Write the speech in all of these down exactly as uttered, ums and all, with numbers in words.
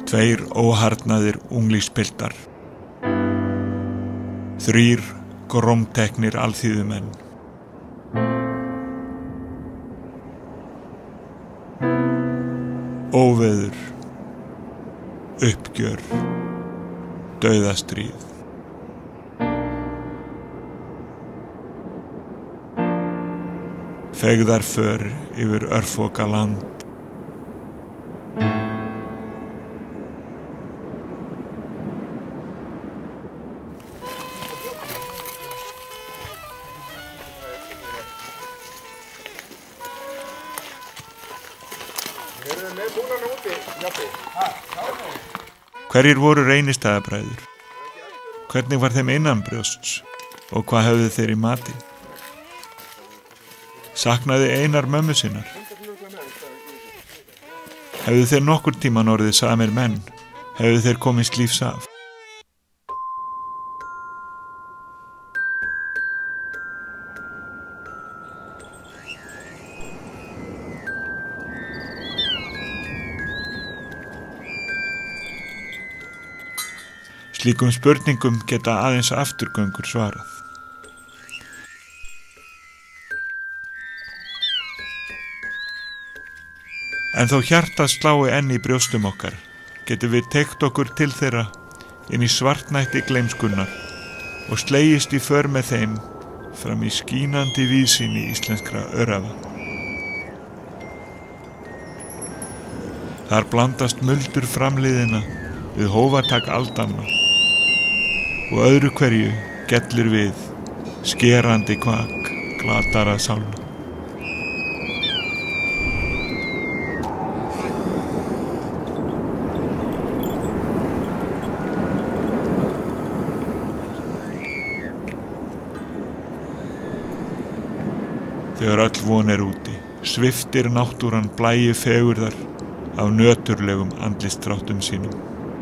Tveir óharðnaðir unglingspiltar. Þrír grómteknir alþýðumenn. Óveður, uppgjör, dauðastríð. Feigðarför yfir örfoka land. Hverjir voru Reynistæðabræður? Hvernig var þeim innanbrjósts og hvað höfðu þeir í matinn? Saknaði Einar mömmu sinnar? Hefðu þeir nokkur tíman orðið samir menn? Hefðu þeir komist lífs af? Slíkum spurningum geta aðeins afturgöngur svarað. En þó hjartað slái enn í brjóstum okkar, getum við teygt okkur til þeirra inn í svartnætti gleymskunnar og slegist í för með þeim fram í skínandi víðsýni íslenskra örafa. Þar blandast muldur framliðina við hófatak aldanna og öðru hverju gellir við skerandi kvak glatara sálna. Þegar öll von er úti, sviftir náttúran blæju fegurðar af nöturlegum andlitsdráttum sínum.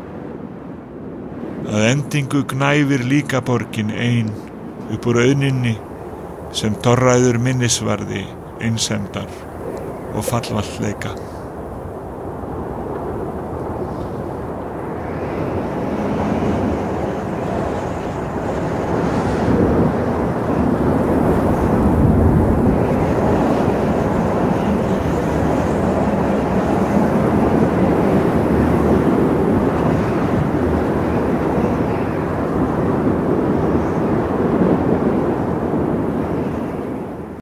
Að endingu gnæfir líka borgin ein upp úr auðninni sem torræður minnisvarði einsemdar og fallvaltleika.